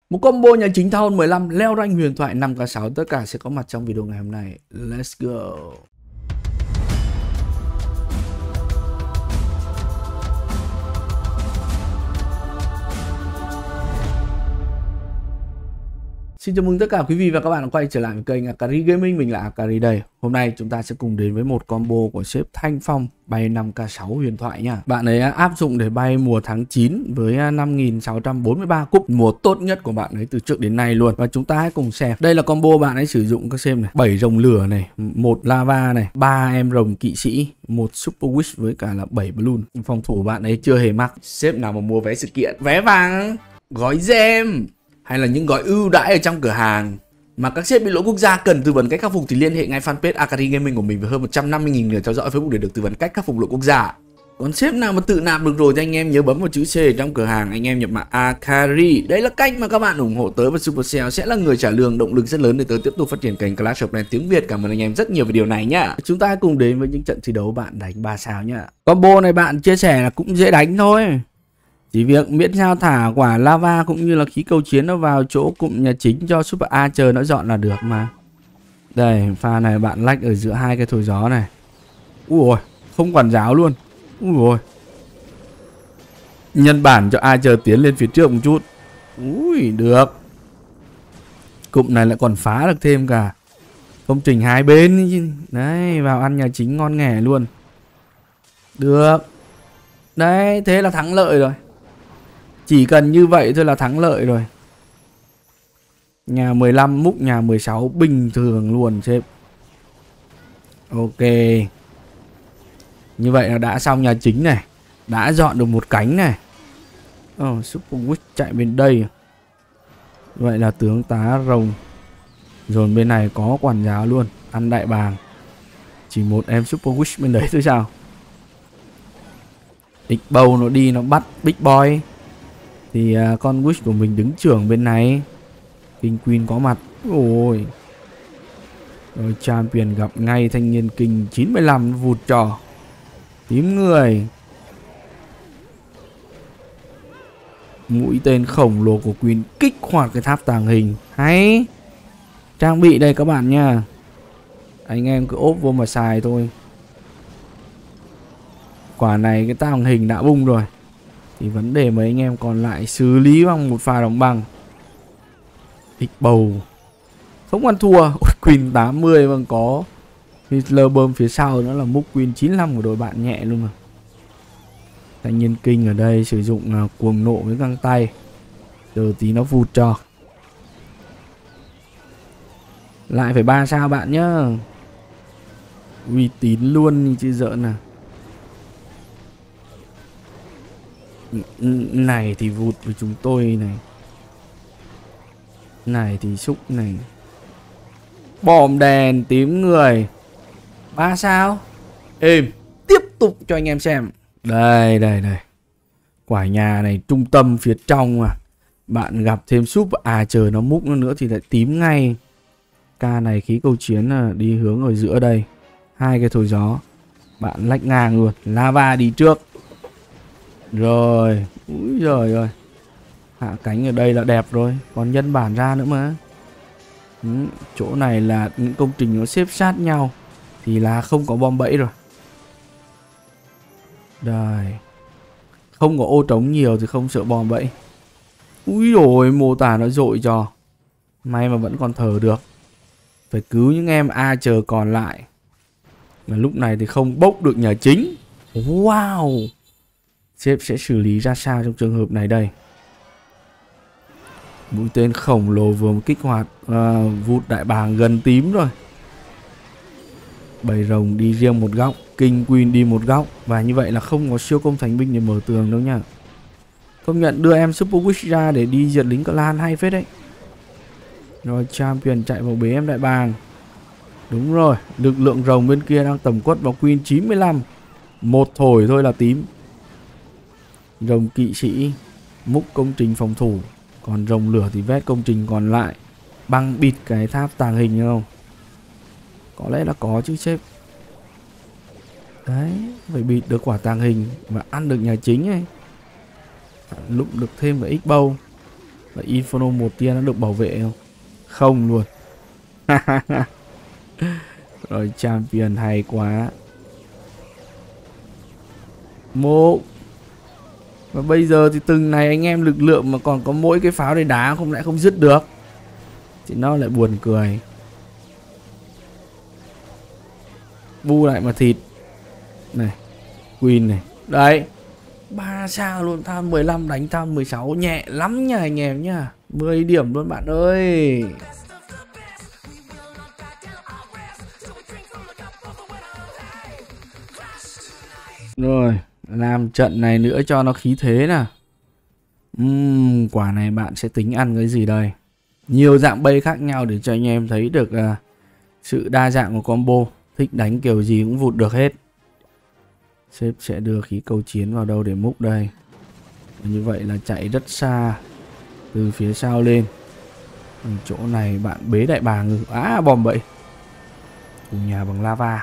Một combo nhà chính thôn 15 leo rank huyền thoại 5k6 tất cả sẽ có mặt trong video ngày hôm nay. Let's go. Xin chào mừng tất cả quý vị và các bạn đã quay trở lại với kênh Akari Gaming. Mình là Akari đây. Hôm nay chúng ta sẽ cùng đến với một combo của sếp Thanh Phong bay 5k6 huyền thoại nha. Bạn ấy áp dụng để bay mùa tháng 9 với 5.643 cúp, mùa tốt nhất của bạn ấy từ trước đến nay luôn. Và chúng ta hãy cùng xem. Đây là combo bạn ấy sử dụng các xem này, 7 rồng lửa này, 1 lava này, 3 em rồng kỵ sĩ, 1 super wish với cả là 7 balloon. Phòng thủ bạn ấy chưa hề mắc. Sếp nào mà mua vé sự kiện, vé vàng, gói gem hay là những gói ưu đãi ở trong cửa hàng mà các sếp bị lỗi quốc gia cần tư vấn cách khắc phục thì liên hệ ngay fanpage Akari Gaming của mình với hơn 150.000 người theo dõi Facebook để được tư vấn cách khắc phục lỗi quốc gia. Còn sếp nào mà tự nạp được rồi thì anh em nhớ bấm vào chữ C ở trong cửa hàng, anh em nhập mã Akari. Đây là cách mà các bạn ủng hộ tớ và Supercell sẽ là người trả lương, động lực rất lớn để tớ tiếp tục phát triển kênh Clash of Clans tiếng Việt. Cảm ơn anh em rất nhiều về điều này nhá. Chúng ta cùng đến với những trận thi đấu bạn đánh 3 sao nhá. Combo này bạn chia sẻ là cũng dễ đánh thôi. Chỉ việc miễn sao thả quả lava cũng như là khí cầu chiến nó vào chỗ cụm nhà chính cho Super A chờ nó dọn là được mà. Đây, pha này bạn lách ở giữa hai cái thổi gió này. Ui ôi, không quản giáo luôn. Ui ôi. Nhân bản cho A chờ tiến lên phía trước một chút. Ui, được. Cụm này lại còn phá được thêm cả công trình hai bên. Đấy, vào ăn nhà chính ngon nghẻ luôn. Được. Đấy, thế là thắng lợi rồi. Chỉ cần như vậy thôi là thắng lợi rồi. Nhà 15 múc nhà 16 bình thường luôn sếp. Ok. Như vậy là đã xong nhà chính này. Đã dọn được một cánh này. Super Wish chạy bên đây. Vậy là tướng tá rồng. Rồi bên này có quản giáo luôn. Ăn đại bàng. Chỉ một em Super Wish bên đấy thôi sao. X-Bow nó đi nó bắt Big Boy. Thì con Wish của mình đứng trưởng bên này. King Queen có mặt. Ôi. Rồi Champion gặp ngay thanh niên King 95 vụt trò. Tím người. Mũi tên khổng lồ của Queen kích hoạt cái tháp tàng hình. Hay. Trang bị đây các bạn nha. Anh em cứ ốp vô mà xài thôi. Quả này cái tàng hình đã bung rồi. Thì vấn đề mấy anh em còn lại xử lý bằng một pha đóng băng. X-Bow không ăn thua. Ôi, Queen 80 mà có Hitler bơm phía sau nữa là múc Queen 95 của đội bạn nhẹ luôn mà. Thanh niên King ở đây sử dụng cuồng nộ với găng tay. Giờ tí nó vụt cho. Lại phải 3 sao bạn nhá. Uy tín luôn chứ giỡn à. Này thì vụt với chúng tôi này. Này thì xúc này. Bom đèn tím người. 3 sao. Êm. Tiếp tục cho anh em xem. Đây đây đây. Quả nhà này trung tâm phía trong mà. Bạn gặp thêm Super A chờ nó múc nữa thì lại tím ngay. Ca này khí cầu chiến là đi hướng ở giữa đây. Hai cái thổi gió. Bạn lách ngang luôn. Lava đi trước. Rồi. Úi giời ơi. Hạ cánh ở đây là đẹp rồi. Còn nhân bản ra nữa mà. Chỗ này là những công trình nó xếp sát nhau. Thì là không có bom bẫy rồi. Đây. Không có ô trống nhiều thì không sợ bom bẫy. Úi dồi, mô tả nó dội cho. May mà vẫn còn thở được. Phải cứu những em A chờ còn lại. Mà lúc này thì không bốc được nhà chính. Wow. Sếp sẽ xử lý ra sao trong trường hợp này đây. Mũi tên khổng lồ vừa mới kích hoạt. Vụt đại bàng gần tím rồi. Bầy rồng đi riêng một góc. King Queen đi một góc. Và như vậy là không có siêu công thánh binh để mở tường đâu nha. Công nhận đưa em Super Wish ra để đi diệt lính clan hay phết đấy. Rồi Champion chạy vào bế em đại bàng. Đúng rồi. Lực lượng rồng bên kia đang tầm quất vào Queen 95. Một thổi thôi là tím. Rồng kỵ sĩ múc công trình phòng thủ. Còn rồng lửa thì vét công trình còn lại. Băng bịt cái tháp tàng hình không? Có lẽ là có chứ sếp. Đấy, phải bịt được quả tàng hình và ăn được nhà chính ấy. Lụm được thêm cái X-Bow. Và Inferno một tia nó được bảo vệ không? Không luôn. Rồi Champion hay quá. Mộ. Và bây giờ thì từng này anh em lực lượng mà còn có mỗi cái pháo này đá không lại không dứt được thì nó lại buồn cười. Bu lại mà thịt. Này, Queen này. Đấy. 3 sao luôn, tham 15 đánh tham 16 nhẹ lắm nha anh em nhá. 10 điểm luôn bạn ơi. Rồi, làm trận này nữa cho nó khí thế nào. Quả này bạn sẽ tính ăn cái gì đây? Nhiều dạng bay khác nhau để cho anh em thấy được sự đa dạng của combo. Thích đánh kiểu gì cũng vụt được hết. Sếp sẽ đưa khí cầu chiến vào đâu để múc đây? Như vậy là chạy rất xa. Từ phía sau lên. Ở chỗ này bạn bế đại bàng. Bom bậy. Cùng nhà bằng lava.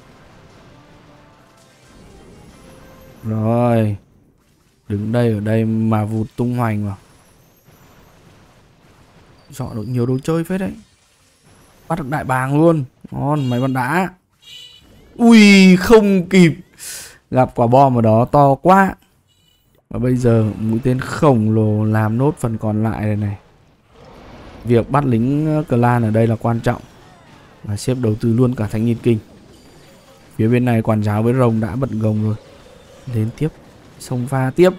Rồi. Đứng đây ở đây mà vụt tung hoành vào. Chọn được nhiều đồ chơi phết đấy. Bắt được đại bàng luôn. Ngon, máy bắn đá. Ui, không kịp. Gặp quả bom ở đó to quá. Và bây giờ mũi tên khổng lồ làm nốt phần còn lại này này. Việc bắt lính clan ở đây là quan trọng. Và xếp đầu tư luôn cả thanh niên kinh. Phía bên này quản giáo với rồng đã bận gồng rồi. Đến tiếp. Xông pha tiếp.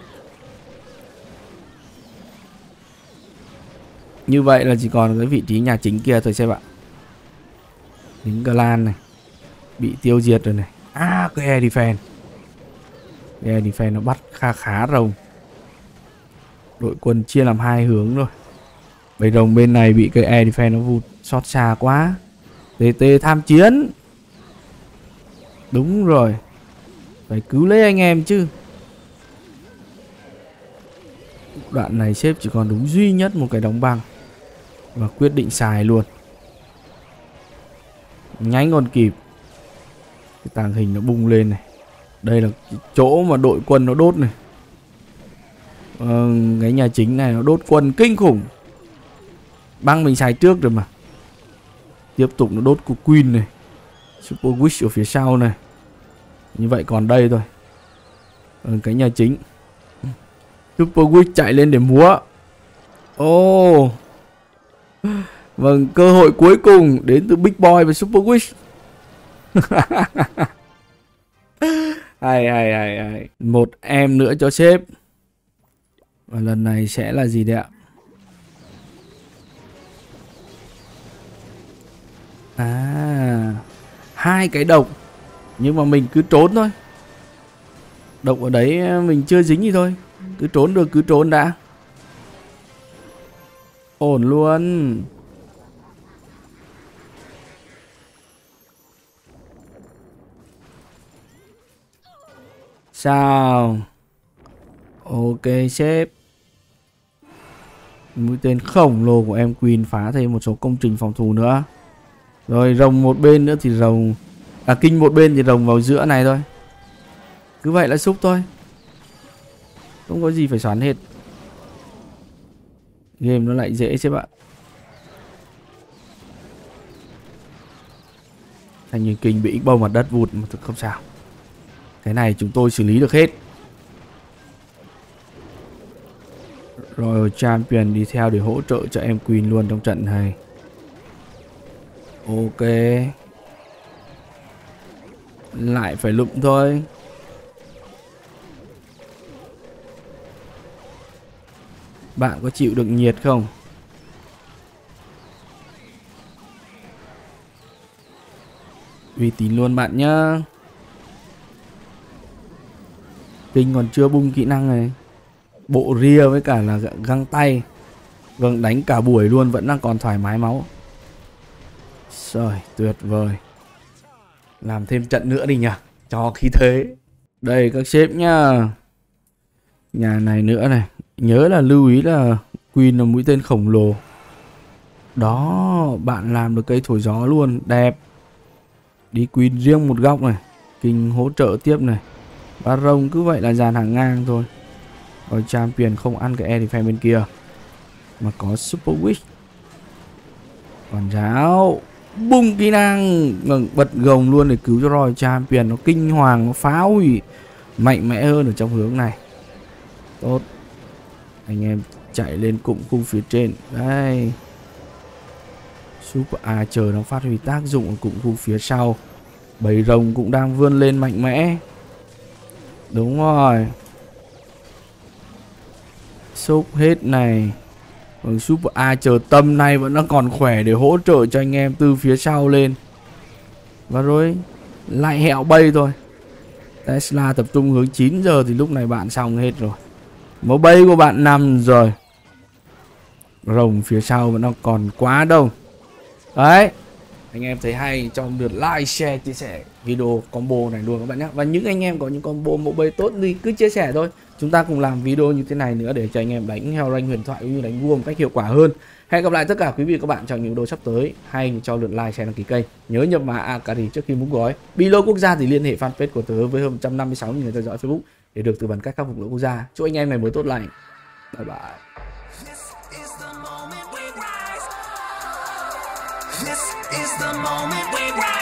Như vậy là chỉ còn cái vị trí nhà chính kia thôi xem bạn. Lính clan này. Bị tiêu diệt rồi này. Cái air defense. Cái air defense nó bắt khá rồng. Đội quân chia làm hai hướng rồi. Bầy rồng bên này bị cái air defense nó vụt xót xa quá. TT tham chiến. Đúng rồi. Phải cứu lấy anh em chứ. Đoạn này sếp chỉ còn đúng duy nhất một cái đóng băng. Và quyết định xài luôn. Nhanh còn kịp. Cái tàng hình nó bung lên này. Đây là cái chỗ mà đội quân nó đốt này. Cái nhà chính này nó đốt quân kinh khủng. Băng mình xài trước rồi mà. Tiếp tục nó đốt của Queen này. Super Witch ở phía sau này. Như vậy còn đây thôi. Cái nhà chính. Super Witch chạy lên để múa. Vâng, cơ hội cuối cùng đến từ Big Boy và Super Witch. Hay. Một em nữa cho sếp. Và lần này sẽ là gì đấy ạ? Hai cái độc. Nhưng mà mình cứ trốn thôi. Độc ở đấy mình chưa dính gì thôi. Cứ trốn được cứ trốn đã. Ổn luôn. Sao? Ok sếp. Mũi tên khổng lồ của em Queen phá thêm một số công trình phòng thủ nữa. Rồi rồng một bên nữa thì rồng. Kinh một bên thì rồng vào giữa này thôi. Cứ vậy là xúc thôi. Không có gì phải xoắn hết. Game nó lại dễ chứ bạn. Thanh niên kinh bị bầu mặt đất vụt mà thực không sao. Cái này chúng tôi xử lý được hết. Rồi Champion đi theo để hỗ trợ cho em Queen luôn trong trận này. Ok. Lại phải lụm thôi. Bạn có chịu được nhiệt không? Uy tín luôn bạn nhá. Kinh còn chưa bung kỹ năng này. Bộ ria với cả là găng tay. Vâng, đánh cả buổi luôn vẫn đang còn thoải mái máu. Rồi, tuyệt vời. Làm thêm trận nữa đi nhỉ, cho khí thế. Đây các sếp nhá. Nhà này nữa này. Nhớ là lưu ý là Queen là mũi tên khổng lồ. Đó, bạn làm được cây thổi gió luôn, đẹp. Đi Queen riêng một góc này. Kinh hỗ trợ tiếp này. Baron cứ vậy là dàn hàng ngang thôi. Rồi Champion không ăn cái air defense bên kia. mà có Super Wish. Còn giáo bung kỹ năng bật gồng luôn để cứu cho Royal Champion. Nó kinh hoàng, nó phá hủy mạnh mẽ hơn ở trong hướng này. Tốt. Anh em chạy lên cụm khu phía trên. Đây. Super Archer nó phát huy tác dụng ở cụm khu phía sau. Bầy rồng cũng đang vươn lên mạnh mẽ. Đúng rồi. Xúc hết này. Còn Super Archer tầm này vẫn đang còn khỏe để hỗ trợ cho anh em từ phía sau lên. Và rồi lại hẹo bay thôi. Tesla tập trung hướng 9 giờ thì lúc này bạn xong hết rồi. Máu bay của bạn nằm rồi. Rồng phía sau vẫn đang còn quá đông. Đấy. Anh em thấy hay cho lượt like, share, chia sẻ video combo này luôn các bạn nhé. Và những anh em có những combo mẫu bay tốt thì cứ chia sẻ thôi. Chúng ta cùng làm video như thế này nữa để cho anh em đánh heo rank huyền thoại cũng như đánh vua một cách hiệu quả hơn. Hẹn gặp lại tất cả quý vị và các bạn trong những video sắp tới. Hay cho lượt like, share, đăng ký kênh. Nhớ nhập mã Akari trước khi múc gói. Bị lỗi quốc gia thì liên hệ fanpage của tớ với hơn 156.000 người theo dõi Facebook để được tư vấn cách khắc phục lỗi quốc gia. Chúc anh em ngày mới tốt lành. Bye bye. This is the moment we rise.